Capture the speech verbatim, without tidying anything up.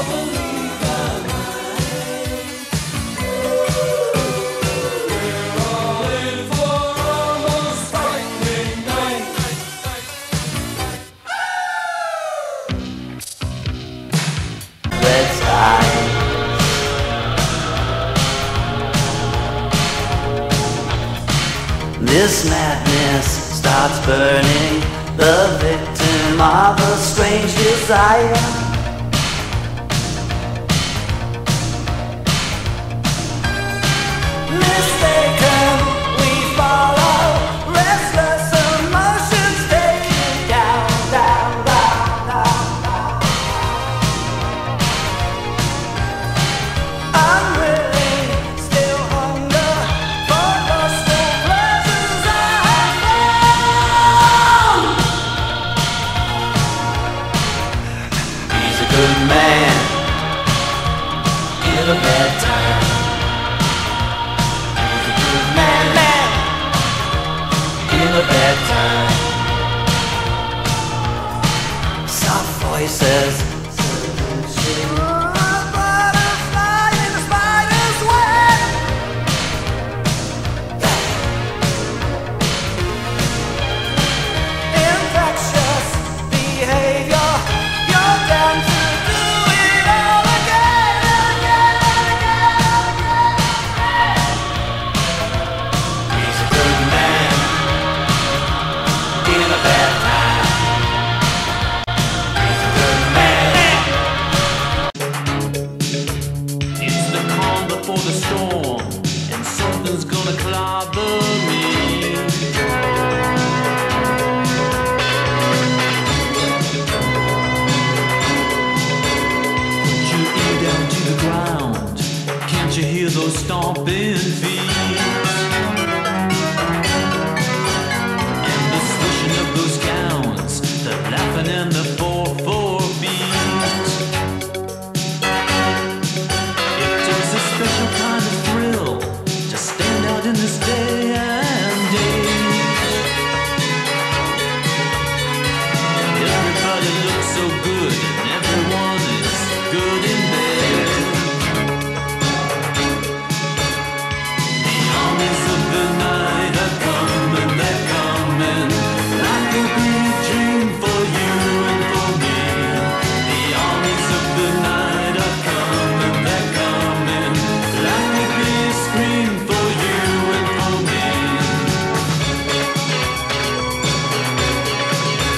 This madness starts burning, the victim of a strange desire. Mistaken, we follow, restless emotions taking down, down, down, down, down. Unwilling, still hunger for lustful pleasures I have found. He's a good man in a bad time. In a bad time. Soft voices, a butterfly in a spider's web. Infectious behavior, you're down to do it all again, again, again, again. He's a good man in a bad time. He's a good man. It's the calm before the storm, and something's gonna clobber me. Put your ear down to the ground. Can't you hear those stomping feet?